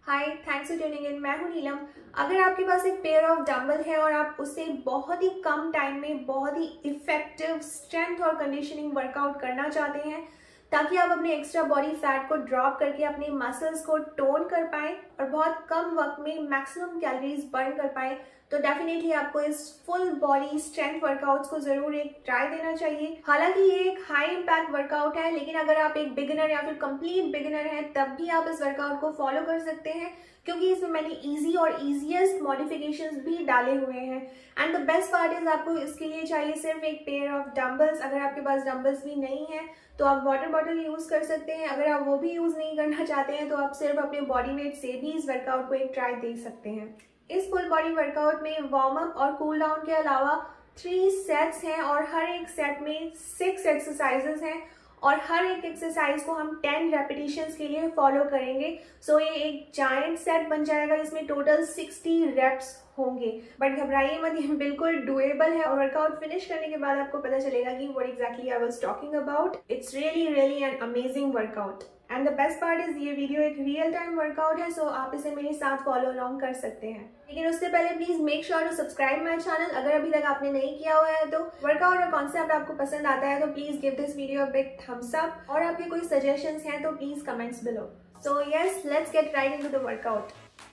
Hi, thanks for tuning in. मैं हूं नीलम। अगर आपके पास एक पेयर ऑफ डंबल है और आप उससे बहुत ही कम टाइम में बहुत ही इफेक्टिव स्ट्रेंथ और कंडीशनिंग वर्कआउट करना चाहते हैं ताकि आप अपने एक्स्ट्रा बॉडी फैट को ड्रॉप करके अपने मसल्स को टोन कर पाएं और बहुत कम वक्त में मैक्सिमम कैलोरीज बर्न कर पाएं, तो डेफिनेटली आपको इस फुल बॉडी स्ट्रेंथ वर्कआउट्स को जरूर एक ट्राई देना चाहिए। हालांकि ये एक हाई इम्पैक्ट वर्कआउट है, लेकिन अगर आप एक बिगिनर या फिर कंप्लीट बिगिनर हैं तब भी आप इस वर्कआउट को फॉलो कर सकते हैं, क्योंकि इसमें मैंने इजी और इजीएस्ट मॉडिफिकेशंस भी डाले हुए हैं। And the best part is आपको इसके लिए चाहिए सिर्फ एक पेयर ऑफ डंबल्स। अगर आपके पास डंबल्स भी नहीं है तो आप वाटर बॉटल यूज कर सकते हैं। अगर आप वो भी यूज नहीं करना चाहते हैं तो आप सिर्फ अपने बॉडी वेट से भी इस वर्कआउट को एक ट्राई दे सकते हैं। इस फुल बॉडी वर्कआउट में वार्म अप और कूल डाउन के अलावा 3 सेट्स हैं और हर एक सेट में 6 एक्सरसाइजेस हैं और हर एक एक्सरसाइज को हम 10 रेपिटेशंस के लिए फॉलो करेंगे। सो ये एक जायंट सेट बन जाएगा, इसमें टोटल 60 रेप्स होंगे। बट घबराइए मत, ये बिल्कुल डुएबल है और वर्कआउट फिनिश करने के बाद आपको पता चलेगा कि what exactly I was talking about. It's really an amazing workout and the best part is ये वीडियो एक रियल टाइम वर्कआउट है, सो आप इसे मेरे साथ फॉलो अलोंग कर सकते हैं। लेकिन उससे पहले please make sure to subscribe my channel अगर अभी तक आपने नहीं किया हुआ है। तो वर्कआउट और कॉन्सेप्ट आपको पसंद आता है तो please give this video a big thumbs up, और आपके कोई सजेशंस हैं तो please comments below. So yes, let's get right into the workout.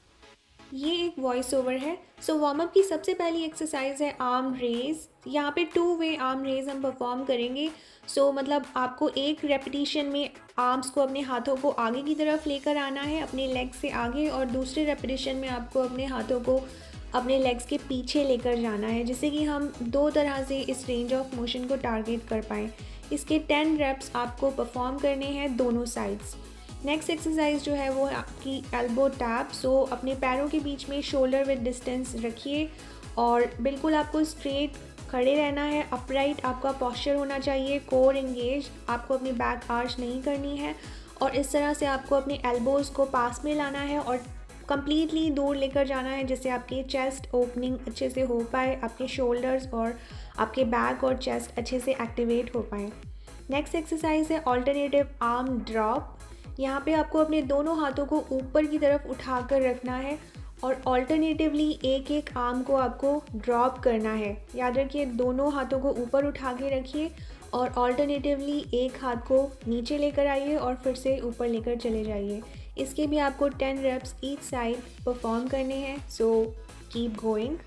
ये एक वॉइस ओवर है। सो वार्म अप की सबसे पहली एक्सरसाइज है आर्म रेज। यहाँ पे 2 वे आर्म रेज हम परफॉर्म करेंगे। सो मतलब आपको एक रेपिटेशन में आर्म्स को अपने हाथों को आगे की तरफ लेकर आना है, अपने लेग से आगे, और दूसरे रेपिटेशन में आपको अपने हाथों को अपने लेग्स के पीछे लेकर जाना है, जिससे कि हम 2 तरह से इस रेंज ऑफ मोशन को टारगेट कर पाएँ। इसके 10 रेप्स आपको परफॉर्म करने हैं दोनों साइड्स। नेक्स्ट एक्सरसाइज जो है वो आपकी एल्बो टैप। सो अपने पैरों के बीच में शोल्डर विद डिस्टेंस रखिए और बिल्कुल आपको स्ट्रेट खड़े रहना है। अपराइट आपका पॉस्चर होना चाहिए, कोर एंगेज, आपको अपनी बैक आर्च नहीं करनी है और इस तरह से आपको अपने एल्बोज़ को पास में लाना है और कंप्लीटली दूर लेकर जाना है, जिससे आपकी चेस्ट ओपनिंग अच्छे से हो पाए, आपके शोल्डर्स और आपके बैक और चेस्ट अच्छे से एक्टिवेट हो पाए। नेक्स्ट एक्सरसाइज है ऑल्टरनेटिव आर्म ड्रॉप। यहाँ पे आपको अपने दोनों हाथों को ऊपर की तरफ उठाकर रखना है और ऑल्टरनेटिवली एक एक आर्म को आपको ड्रॉप करना है। याद रखिए, दोनों हाथों को ऊपर उठा के रखिए और ऑल्टरनेटिवली एक हाथ को नीचे लेकर आइए और फिर से ऊपर लेकर चले जाइए। इसके भी आपको 10 रेप्स ईच साइड परफॉर्म करने हैं। So keep going.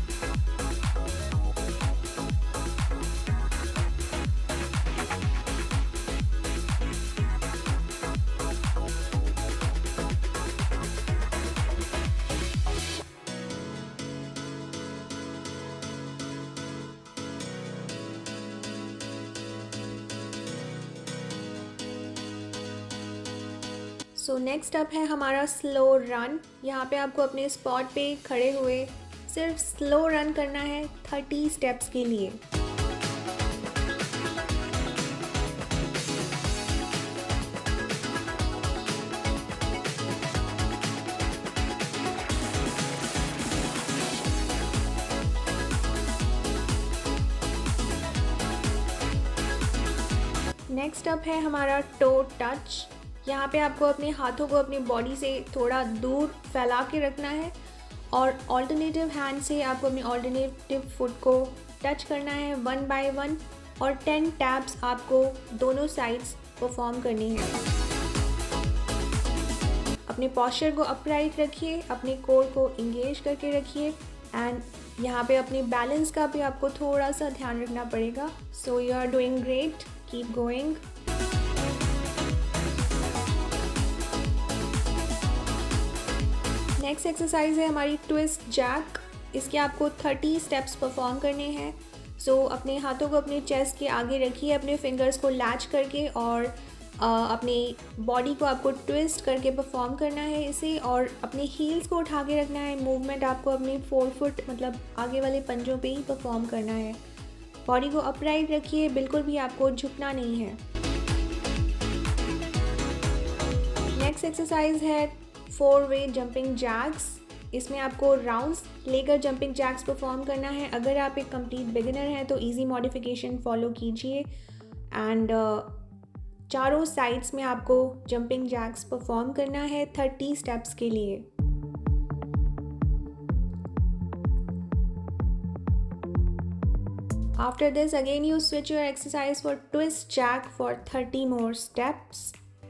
So next up है हमारा स्लो रन। यहाँ पे आपको अपने स्पॉट पे खड़े हुए सिर्फ स्लो रन करना है 30 स्टेप्स के लिए। नेक्स्ट अप है हमारा टो टच। यहाँ पे आपको अपने हाथों को अपनी बॉडी से थोड़ा दूर फैला के रखना है और ऑल्टरनेटिव हैंड से आपको अपनी ऑल्टरनेटिव फुट को टच करना है 1 बाय 1 और 10 टैप्स आपको दोनों साइड्स परफॉर्म करनी है। अपने पॉस्चर को अपराइट रखिए, अपने कोर को इंगेज करके रखिए एंड यहाँ पे अपने बैलेंस का भी आपको थोड़ा सा ध्यान रखना पड़ेगा। So you are doing great, keep going. Next exercise है हमारी ट्विस्ट जैक। इसके आपको 30 स्टेप्स परफॉर्म करने हैं। सो अपने हाथों को अपने चेस्ट के आगे रखिए, अपने फिंगर्स को लैच करके और अपनी बॉडी को आपको ट्विस्ट करके परफॉर्म करना है इसे, और अपने हील्स को उठा के रखना है। मूवमेंट आपको अपने 4 फुट मतलब आगे वाले पंजों पे ही परफॉर्म करना है। बॉडी को अपराइट रखिए, बिल्कुल भी आपको झुकना नहीं है। नेक्स्ट एक्सरसाइज है 4 वे जंपिंग जैक्स। इसमें आपको राउंड्स लेकर जंपिंग जैक्स परफॉर्म करना है। अगर आप एक कंप्लीट बिगिनर हैं तो इजी मॉडिफिकेशन फॉलो कीजिए एंड चारों साइड्स में आपको जंपिंग जैक्स परफॉर्म करना है 30 स्टेप्स के लिए। After this, again you switch your exercise for twist jack for 30 more steps.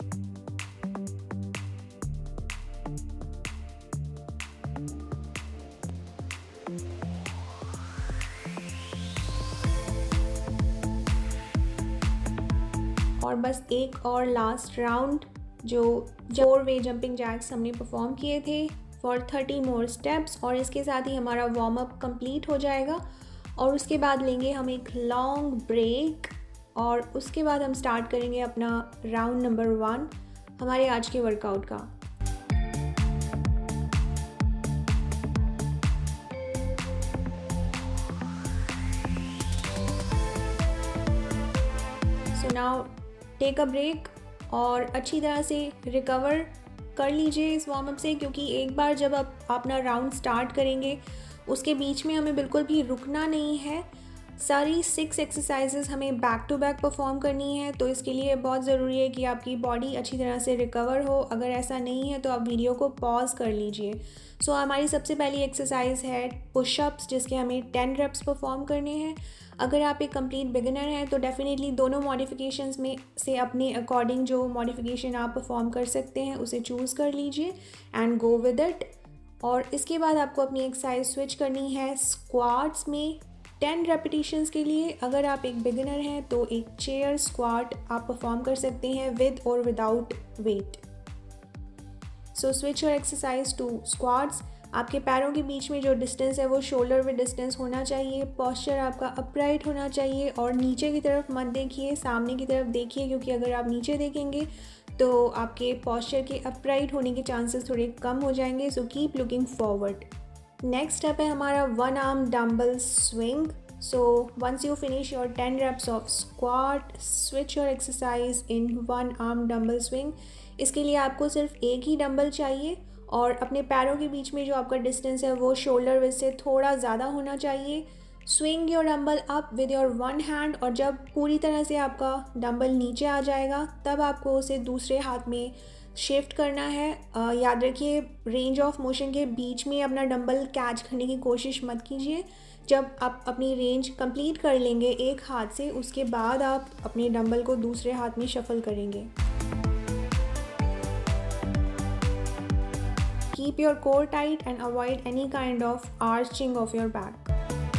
और बस एक और लास्ट राउंड जो 4 वे जंपिंग जैक्स हमने परफॉर्म किए थे फॉर 30 मोर स्टेप्स, और इसके साथ ही हमारा वार्म अप कंप्लीट हो जाएगा। और उसके बाद लेंगे हम एक लॉन्ग ब्रेक, और उसके बाद हम स्टार्ट करेंगे अपना राउंड नंबर 1 हमारे आज के वर्कआउट का। So now take a break और अच्छी तरह से रिकवर कर लीजिए इस वार्म अप से, क्योंकि एक बार जब आप अपना राउंड स्टार्ट करेंगे उसके बीच में हमें बिल्कुल भी रुकना नहीं है। सारी 6 एक्सरसाइजेस हमें बैक टू बैक परफॉर्म करनी है, तो इसके लिए बहुत ज़रूरी है कि आपकी बॉडी अच्छी तरह से रिकवर हो। अगर ऐसा नहीं है तो आप वीडियो को पॉज कर लीजिए। सो हमारी सबसे पहली एक्सरसाइज है पुशअप्स, जिसके हमें 10 रेप्स परफॉर्म करने हैं। अगर आप एक कंप्लीट बिगिनर हैं तो डेफिनेटली दोनों मॉडिफिकेशंस में से अपने अकॉर्डिंग जो मॉडिफिकेशन आप परफॉर्म कर सकते हैं उसे चूज़ कर लीजिए एंड गो विद इट। और इसके बाद आपको अपनी एक्सरसाइज स्विच करनी है स्क्वाट्स में 10 रेपिटेशंस के लिए। अगर आप एक बिगिनर हैं तो एक चेयर स्क्वाट आप परफॉर्म कर सकते हैं विद और without weight. So switch your exercise to squats. आपके पैरों के बीच में जो डिस्टेंस है वो शोल्डर विद डिस्टेंस होना चाहिए। पॉस्चर आपका अपराइट होना चाहिए और नीचे की तरफ मत देखिए, सामने की तरफ देखिए, क्योंकि अगर आप नीचे देखेंगे तो आपके पॉस्चर के अपराइट होने के चांसेस थोड़े कम हो जाएंगे। So keep looking forward. Next step है हमारा 1 arm dumbbell swing. So once you finish your 10 reps of squat, switch your exercise in 1 arm dumbbell swing. इसके लिए आपको सिर्फ एक ही डंबल चाहिए और अपने पैरों के बीच में जो आपका डिस्टेंस है वो शोल्डर विड्थ से थोड़ा ज़्यादा होना चाहिए। Swing your dumbbell up with your 1 hand, और जब पूरी तरह से आपका डंबल नीचे आ जाएगा तब आपको उसे दूसरे हाथ में शिफ्ट करना है। याद रखिए रेंज ऑफ मोशन के बीच में अपना डंबल कैच करने की कोशिश मत कीजिए। जब आप अपनी रेंज कंप्लीट कर लेंगे एक हाथ से, उसके बाद आप अपने डंबल को दूसरे हाथ में शफल करेंगे। Keep your core tight and avoid any kind of arching of your back.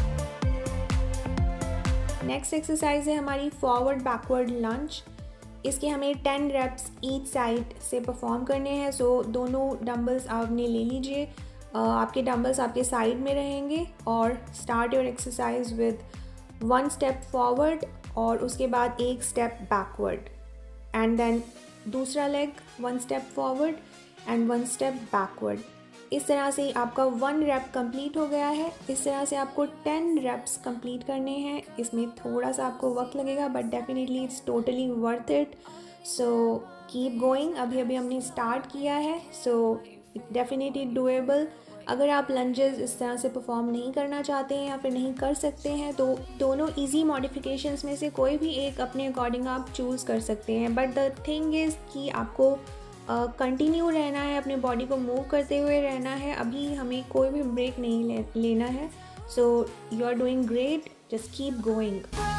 Next exercise है हमारी फॉरवर्ड बैकवर्ड लंज। इसके हमें 10 reps ईच साइड से परफॉर्म करने हैं। सो दोनों डंबल्स आपने ले लीजिए, आपके डंबल्स आपके साइड में रहेंगे, और start your exercise with 1 step forward और उसके बाद 1 स्टेप बैकवर्ड, एंड देन दूसरा leg 1 step forward and 1 step backward. इस तरह से आपका 1 रेप कंप्लीट हो गया है। इस तरह से आपको 10 reps कंप्लीट करने हैं। इसमें थोड़ा सा आपको वक्त लगेगा but definitely it's totally worth it. So keep going. अभी हमने स्टार्ट किया है, सो डेफिनेटली डूएबल। अगर आप लंजेस इस तरह से परफॉर्म नहीं करना चाहते हैं या फिर नहीं कर सकते हैं तो दोनों इजी मॉडिफिकेशंस में से कोई भी एक अपने अकॉर्डिंग आप चूज़ कर सकते हैं। बट द थिंग इज़ कि आपको कंटिन्यू रहना है, अपने बॉडी को मूव करते हुए रहना है। अभी हमें कोई भी ब्रेक नहीं लेना है। So you are doing great, just keep going.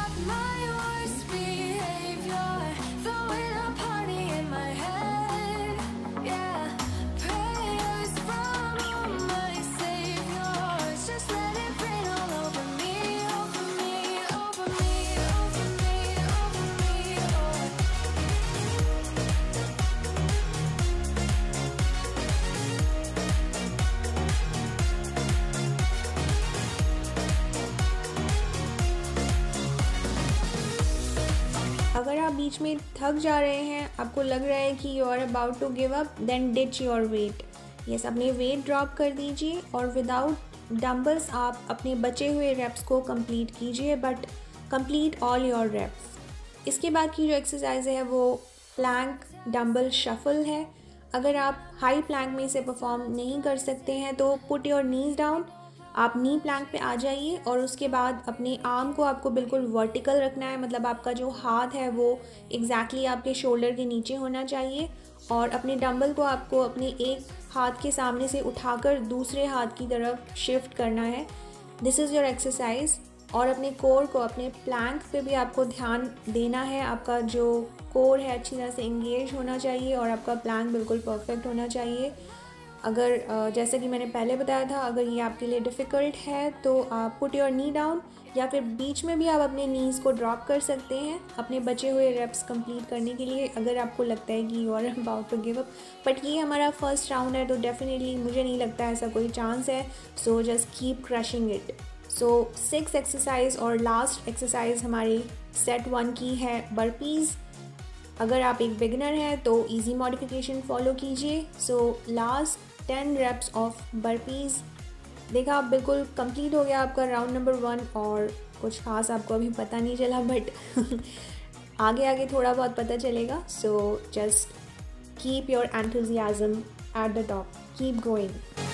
अगर आप बीच में थक जा रहे हैं, आपको लग रहा है कि you are about to give up, then ditch your weight. Yes, अपने वेट ड्रॉप कर दीजिए और विदाउट डंबल्स आप अपने बचे हुए रेप्स को कंप्लीट कीजिए, but complete all your reps. इसके बाद की जो एक्सरसाइज है वो प्लैंक डंबल शफल है। अगर आप हाई प्लैंक में इसे परफॉर्म नहीं कर सकते हैं तो पुट योर नीज डाउन आप नी प्लैंक पे आ जाइए और उसके बाद अपने आर्म को आपको बिल्कुल वर्टिकल रखना है, मतलब आपका जो हाथ है वो एग्जैक्टली आपके शोल्डर के नीचे होना चाहिए और अपने डंबल को आपको अपने एक हाथ के सामने से उठाकर दूसरे हाथ की तरफ शिफ्ट करना है। This is your exercise. और अपने कोर को, अपने प्लैंक पे भी आपको ध्यान देना है। आपका जो कोर है अच्छी तरह से इंगेज होना चाहिए और आपका प्लैंक बिल्कुल परफेक्ट होना चाहिए। अगर जैसे कि मैंने पहले बताया था, अगर ये आपके लिए डिफ़िकल्ट है तो आप पुट योर नी डाउन, या फिर बीच में भी आप अपने नीज़ को ड्रॉप कर सकते हैं अपने बचे हुए रेप्स कंप्लीट करने के लिए, अगर आपको लगता है कि you are about to give up. But ये हमारा फर्स्ट राउंड है तो डेफिनेटली मुझे नहीं लगता ऐसा कोई चांस है। So just keep crushing it. So 6 exercise और लास्ट एक्सरसाइज हमारी सेट 1 की है बर्पीज़। अगर आप एक बिगिनर हैं तो इजी मॉडिफिकेशन फॉलो कीजिए। So last 10 reps of burpees. देखा, आप बिल्कुल कंप्लीट हो गया आपका राउंड नंबर 1 और कुछ खास आपको अभी पता नहीं चला, बट आगे आगे थोड़ा बहुत पता चलेगा। So just keep your enthusiasm at the top, keep going.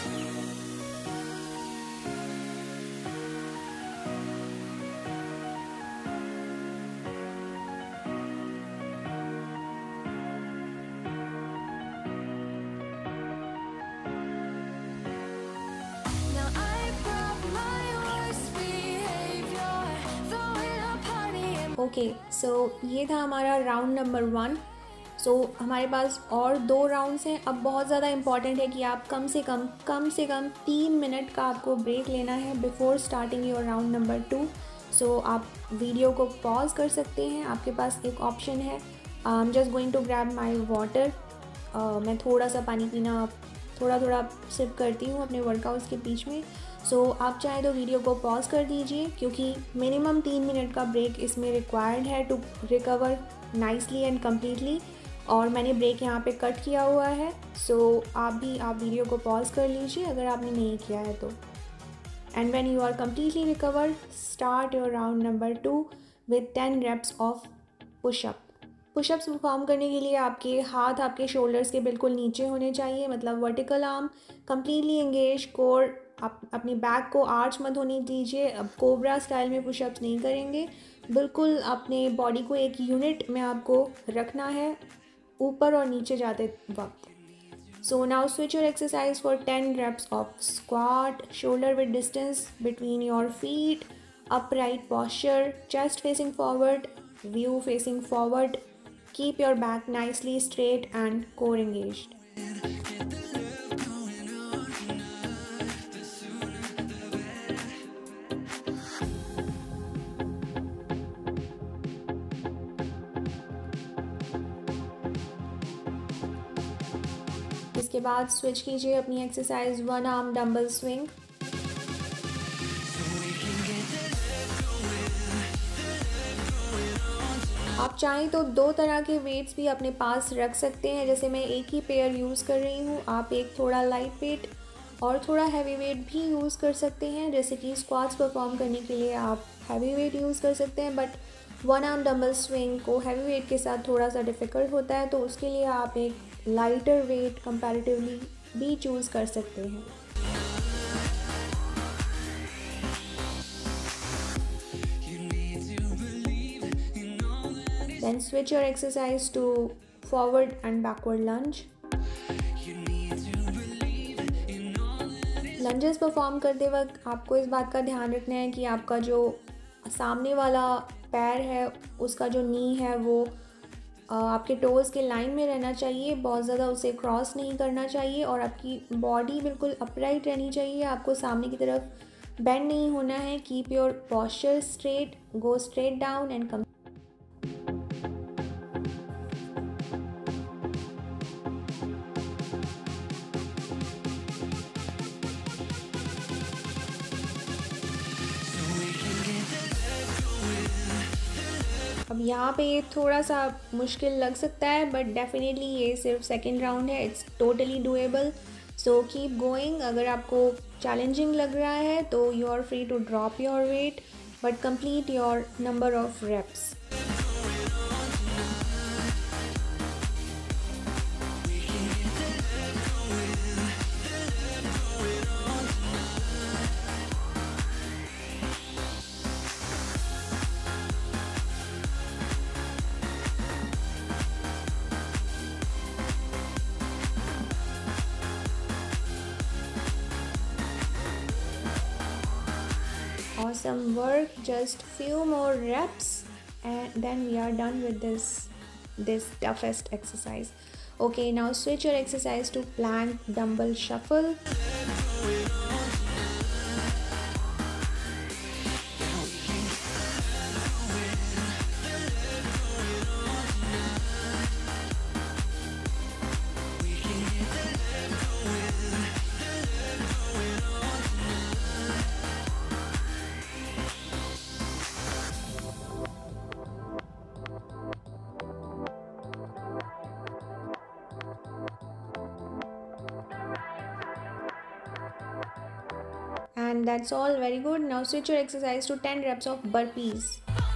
Okay, so ये था हमारा राउंड नंबर 1। सो हमारे पास और 2 राउंड्स हैं। अब बहुत ज़्यादा इम्पॉर्टेंट है कि आप कम से कम 3 मिनट का आपको ब्रेक लेना है before starting your round number 2। So आप वीडियो को पॉज कर सकते हैं, आपके पास एक ऑप्शन है। I am just going to grab my water. मैं थोड़ा सा पानी पीना थोड़ा सिप करती हूँ अपने वर्कआउट्स के बीच में। सो आप चाहें तो वीडियो को पॉज कर दीजिए क्योंकि मिनिमम 3 मिनट का ब्रेक इसमें रिक्वायर्ड है to recover nicely and completely, और मैंने ब्रेक यहाँ पे कट किया हुआ है। सो आप वीडियो को पॉज कर लीजिए अगर आपने नहीं किया है तो। And when you are completely recovered, start your round number 2 with 10 reps of pushup. Pushups perform करने के लिए आपके हाथ आपके शोल्डर्स के बिल्कुल नीचे होने चाहिए, मतलब vertical arm completely engage, core आप अपनी बैक को आर्च मत होने दीजिए। अब कोबरा स्टाइल में पुशअप्स नहीं करेंगे, बिल्कुल अपने बॉडी को एक यूनिट में आपको रखना है ऊपर और नीचे जाते वक्त। So now switch your exercise for 10 reps of squat, shoulder width distance between your feet, upright posture, chest facing forward, view facing forward. Keep your back nicely straight and core engaged. इसके बाद switch कीजिए अपनी exercise 1 arm dumbbell swing. आप चाहें तो 2 तरह के weights भी अपने पास रख सकते हैं, जैसे मैं एक ही पेयर यूज़ कर रही हूँ। आप एक थोड़ा लाइट वेट और थोड़ा हैवी वेट भी यूज़ कर सकते हैं, जैसे कि स्क्वाट्स परफॉर्म करने के लिए आप हैवी वेट यूज़ कर सकते हैं। बट 1 आर्म डंबल स्विंग को हैवी वेट के साथ थोड़ा सा डिफ़िकल्ट होता है, तो उसके लिए आप एक लाइटर वेट कंपैरेटिवली भी चूज़ कर सकते हैं। Then switch your exercise to forward and backward lunge. Lunges perform करते वक्त आपको इस बात का ध्यान रखना है कि आपका जो सामने वाला पैर है उसका जो नी है वो आपके टोज़ के लाइन में रहना चाहिए, बहुत ज़्यादा उसे क्रॉस नहीं करना चाहिए, और आपकी बॉडी बिल्कुल अपराइट रहनी चाहिए। आपको सामने की तरफ बेंड नहीं होना है। Keep your posture straight, go straight down and come. अब यहाँ पे ये थोड़ा सा मुश्किल लग सकता है, बट डेफिनेटली ये सिर्फ सेकेंड राउंड है, it's totally doable. So keep going. अगर आपको चैलेंजिंग लग रहा है तो you are free to drop your weight, but complete your number of reps. awesome work. Just few more reps and then we are done with this toughest exercise. Okay, now switch your exercise to plank dumbbell shuffle. And that's all, very good. Now switch your exercise to 10 reps of burpees.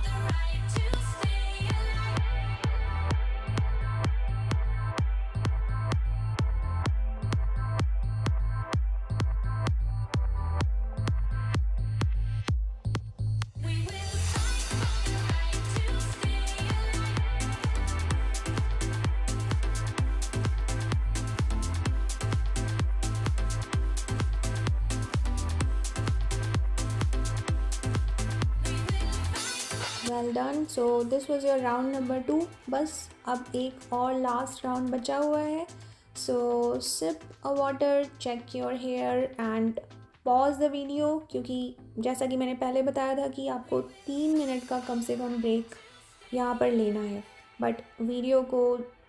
Well done. So this was your round number 2. बस अब एक और last round बचा हुआ है. So sip a water, check your hair and pause the video, क्योंकि जैसा कि मैंने पहले बताया था कि आपको 3 मिनट का कम से कम ब्रेक यहाँ पर लेना है. बट वीडियो को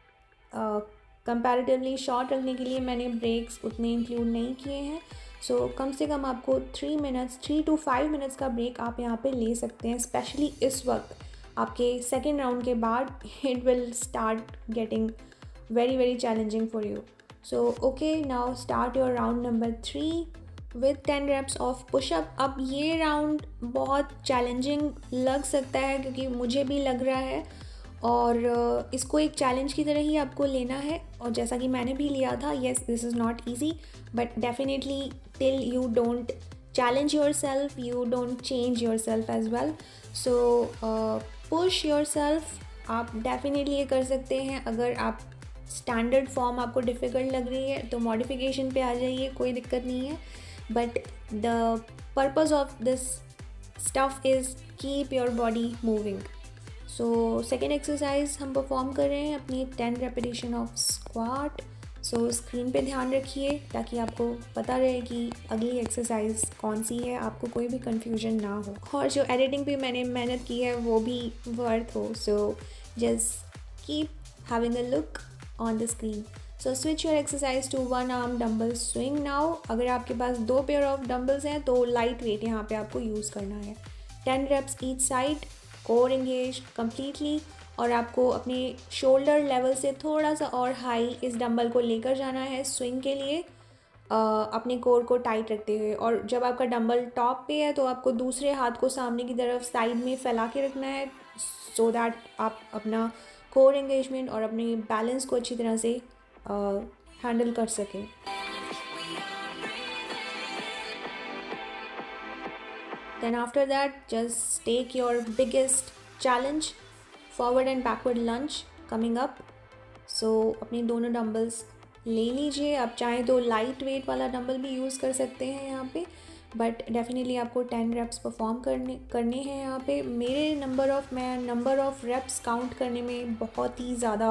कंपैरेटिवली शॉर्ट रखने के लिए मैंने ब्रेक्स उतने इंक्लूड नहीं किए हैं. सो कम से कम आपको 3 to 5 मिनट्स का ब्रेक आप यहाँ पे ले सकते हैं. स्पेशली इस वक्त आपके सेकेंड राउंड के बाद it will start getting very very challenging for you. So okay, now start your round number 3 with 10 reps of pushup. अब ये राउंड बहुत चैलेंजिंग लग सकता है क्योंकि मुझे भी लग रहा है, और इसको एक चैलेंज की तरह ही आपको लेना है. और जैसा कि मैंने भी लिया था, yes this is not easy, but definitely till you don't challenge yourself, you don't change yourself as well. So push yourself. आप डेफिनेटली ये कर सकते हैं. अगर आप स्टैंडर्ड फॉर्म आपको डिफ़िकल्ट लग रही है तो मॉडिफिकेशन पे आ जाइए, कोई दिक्कत नहीं है. But the purpose of this stuff is keep your body moving. So second exercise हम परफॉर्म कर रहे हैं अपनी 10 repetition of squat. So screen पे ध्यान रखिए ताकि आपको पता रहे कि अगली एक्सरसाइज कौन सी है, आपको कोई भी कन्फ्यूजन ना हो, और जो एडिटिंग पे मैंने मेहनत की है वो भी वर्थ हो. So just keep having a look on the screen. So switch your exercise to 1 arm dumbbell swing now. अगर आपके पास 2 पेयर ऑफ डम्बल्स हैं तो लाइट वेट यहाँ पे आपको यूज़ करना है. 10 reps each side, core engage completely, और आपको अपने शोल्डर लेवल से थोड़ा सा और हाई इस डंबल को लेकर जाना है स्विंग के लिए, अपने कोर को टाइट रखते हुए. और जब आपका डंबल टॉप पे है तो आपको दूसरे हाथ को सामने की तरफ साइड में फैला के रखना है, सो दैट आप अपना कोर एंगेजमेंट और अपने बैलेंस को अच्छी तरह से हैंडल कर सकें. Then after that, just take your biggest challenge, forward and backward lunge coming up. So अपने दोनों डम्बल्स ले लीजिए. आप चाहें तो लाइट वेट वाला डंबल भी यूज़ कर सकते हैं यहाँ पे, बट डेफिनेटली आपको 10 reps परफॉर्म करने हैं यहाँ पे. मेरे मैं नंबर ऑफ़ reps काउंट करने में बहुत ही ज़्यादा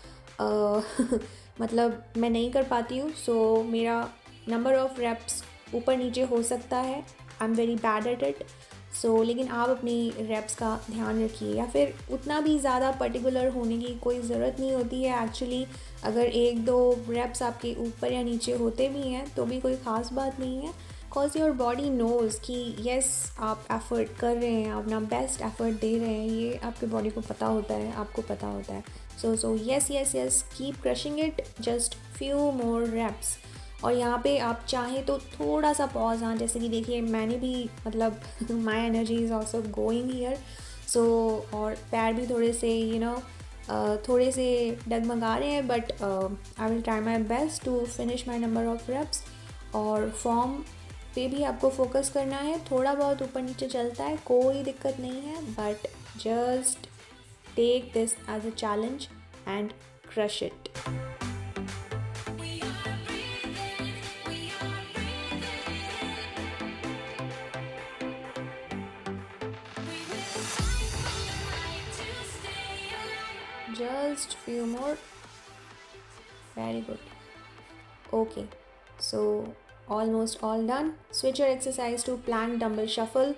मतलब मैं नहीं कर पाती हूँ. सो मेरा नंबर ऑफ़ reps ऊपर नीचे हो सकता है. I am very bad at it. So लेकिन आप अपनी रेप्स का ध्यान रखिए, या फिर उतना भी ज़्यादा पर्टिकुलर होने की कोई ज़रूरत नहीं होती है. एक्चुअली अगर 1-2 रेप्स आपके ऊपर या नीचे होते भी हैं तो भी कोई ख़ास बात नहीं है, बिकॉज योर बॉडी नोज़ कि येस आप एफ़र्ट कर रहे हैं, अपना बेस्ट एफ़र्ट दे रहे हैं. ये आपके बॉडी को पता होता है, आपको पता होता है. So yes keep crushing it, just few more reps. और यहाँ पे आप चाहें तो थोड़ा सा पॉज, हाँ जैसे कि देखिए मैंने भी मतलब my energy is also going here. So और पैर भी थोड़े से थोड़े से डगमगा रहे हैं, but I will try my best to finish my number of reps. और फॉर्म पे भी आपको फोकस करना है. थोड़ा बहुत ऊपर नीचे चलता है, कोई दिक्कत नहीं है, but just take this as a challenge and crush it. just few more. Very good. Okay, so almost all done. Switch your exercise to plank dumbbell shuffle.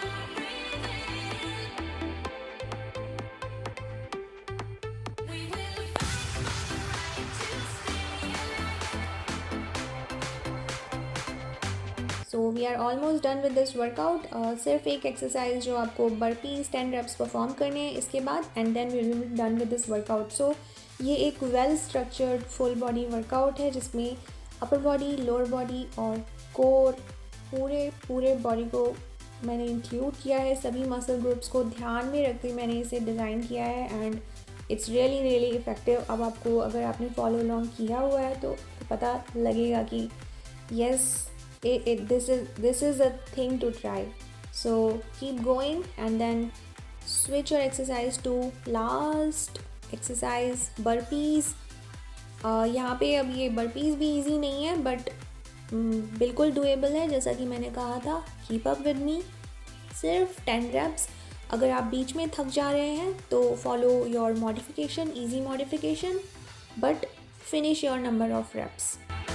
So we are almost done with this workout. सिर्फ एक exercise जो आपको burpees 10 reps perform करने हैं इसके बाद, and then we will be done with this workout. So ये एक well structured full body workout है जिसमें अपर बॉडी, लोअर बॉडी और कोर पूरे बॉडी को मैंने इंक्लूड किया है. सभी मसल ग्रुप्स को ध्यान में रखते मैंने इसे डिज़ाइन किया है एंड इट्स रियली इफ़ेक्टिव. अब आपको अगर आपने फॉलो अलॉन्ग किया हुआ है तो पता लगेगा कि yes, this is a thing to try. So keep going and then switch your exercise to last exercise, burpees. यहाँ पे अब ये burpees भी easy नहीं है बट बिल्कुल doable है. जैसा कि मैंने कहा था, keep up with me. सिर्फ 10 reps. अगर आप बीच में थक जा रहे हैं तो follow your modification, easy modification, but finish your number of reps.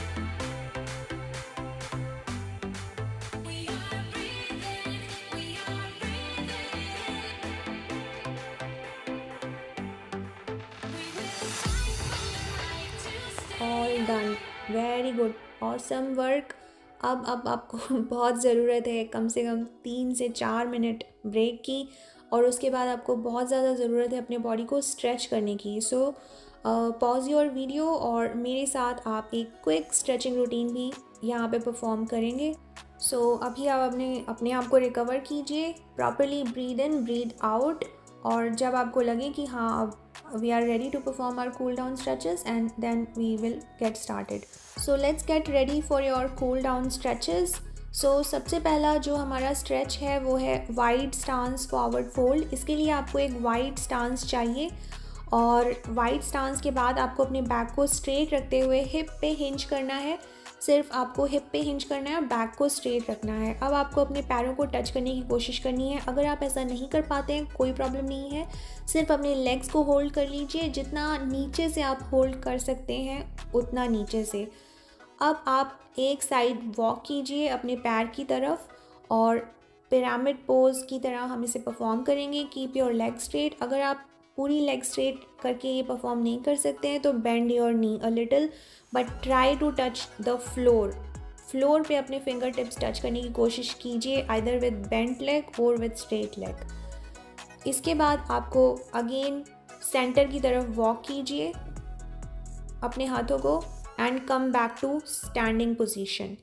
All done. Very good, awesome work. अब आपको बहुत ज़रूरत है कम से कम 3 से 4 मिनट ब्रेक की, और उसके बाद आपको बहुत ज़्यादा ज़रूरत है अपने बॉडी को स्ट्रेच करने की. सो पॉज योर वीडियो और मेरे साथ आप एक क्विक स्ट्रेचिंग रूटीन भी यहाँ पे परफॉर्म करेंगे. सो अभी आप अपने आप को रिकवर कीजिए, properly breathe in breathe out, और जब आपको लगे कि हाँ अब we are ready to perform our cool down stretches, and then we will get started. So let's get ready for your cool down stretches. So सबसे पहला जो हमारा स्ट्रेच है वो है वाइड स्टांस फॉरवर्ड फोल्ड. इसके लिए आपको एक वाइड स्टांस चाहिए, और वाइड स्टांस के बाद आपको अपने बैक को स्ट्रेट रखते हुए हिप पे हिंज करना है. सिर्फ आपको हिप पे हिंज करना है और बैक को स्ट्रेट रखना है. अब आपको अपने पैरों को टच करने की कोशिश करनी है. अगर आप ऐसा नहीं कर पाते हैं कोई प्रॉब्लम नहीं है, सिर्फ अपने लेग्स को होल्ड कर लीजिए. जितना नीचे से आप होल्ड कर सकते हैं उतना नीचे से. अब आप एक साइड वॉक कीजिए अपने पैर की तरफ, और पिरामिड पोज की तरह हम इसे परफॉर्म करेंगे. Keep your leg straight. अगर आप पूरी लेग स्ट्रेट करके ये परफॉर्म नहीं कर सकते हैं तो bend your knee a little, but try to touch the floor पे अपने फिंगर टिप्स टच करने की कोशिश कीजिए, आइदर विद बेंट लेग और विद स्ट्रेट लेग. इसके बाद आपको अगेन सेंटर की तरफ वॉक कीजिए अपने हाथों को, and come back to standing position.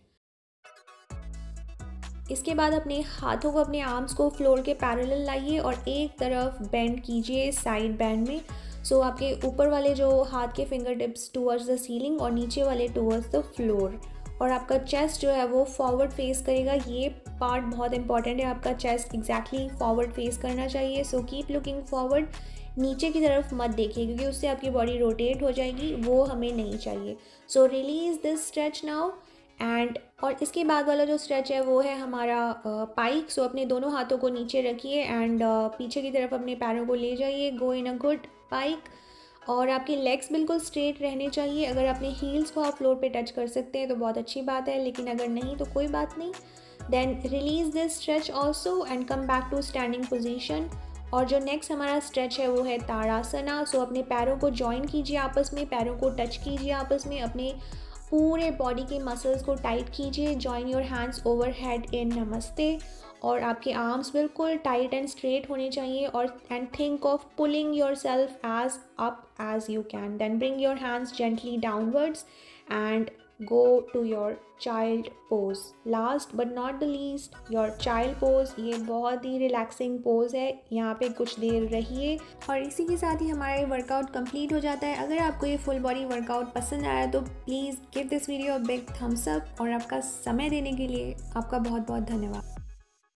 इसके बाद अपने हाथों को, अपने आर्म्स को फ्लोर के पैरेलल लाइए और एक तरफ बेंड कीजिए साइड बेंड में. सो आपके ऊपर वाले जो हाथ के finger tips towards the ceiling और नीचे वाले टूवर्ड्स द फ्लोर, और आपका चेस्ट जो है वो फॉरवर्ड फेस करेगा. ये पार्ट बहुत इंपॉर्टेंट है, आपका चेस्ट एग्जैक्टली फॉरवर्ड फेस करना चाहिए. So keep looking forward. नीचे की तरफ मत देखिए क्योंकि उससे आपकी बॉडी रोटेट हो जाएगी, वो हमें नहीं चाहिए. So release this stretch now. And और इसके बाद वाला जो स्ट्रेच है वो है हमारा पाइक. सो अपने दोनों हाथों को नीचे रखिए एंड पीछे की तरफ अपने पैरों को ले जाइए. गो इन अ गुड पाइक, और आपके लेग्स बिल्कुल स्ट्रेट रहने चाहिए. अगर अपने हील्स को आप फ्लोर पे टच कर सकते हैं तो बहुत अच्छी बात है, लेकिन अगर नहीं तो कोई बात नहीं. Then release this stretch also and come back to standing position. और जो नेक्स्ट हमारा स्ट्रेच है वो है ताड़ासना. सो अपने पैरों को जॉइन कीजिए आपस में, पैरों को टच कीजिए आपस में, अपने पूरे बॉडी के मसल्स को टाइट कीजिए. Join your hands over head in namaste, और आपके आर्म्स बिल्कुल टाइट एंड स्ट्रेट होने चाहिए. और and think of pulling yourself as up as you can. Then bring your hands gently downwards and go to your child pose. Last but not the least, your child pose. ये बहुत ही relaxing pose है. यहाँ पे कुछ देर रहिए और इसी के साथ ही हमारा ये वर्कआउट कंप्लीट हो जाता है. अगर आपको ये फुल बॉडी वर्कआउट पसंद आया तो please give this video a big thumbs up, और आपका समय देने के लिए आपका बहुत बहुत धन्यवाद.